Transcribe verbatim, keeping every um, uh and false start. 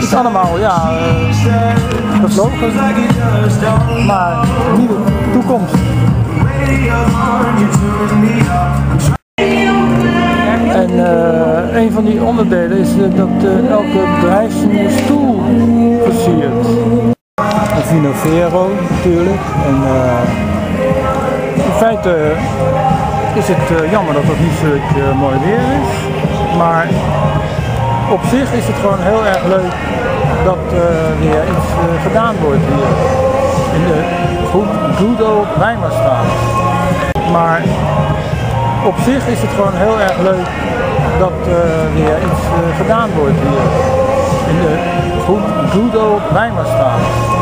is allemaal, ja, uh, gevlogen, maar nieuwe toekomst. En uh, een van die onderdelen is uh, dat uh, elke bedrijf zijn stoel versiert. Een Vinovero natuurlijk. En, uh, in feite is het uh, jammer dat het niet zo uh, mooi weer is. Maar op zich is het gewoon heel erg leuk dat uh, weer iets uh, gedaan wordt hier. In de goed, good old Rijmerstraat. Maar op zich is het gewoon heel erg leuk dat uh, weer iets uh, gedaan wordt hier. In de goed, good old Rijmerstraat.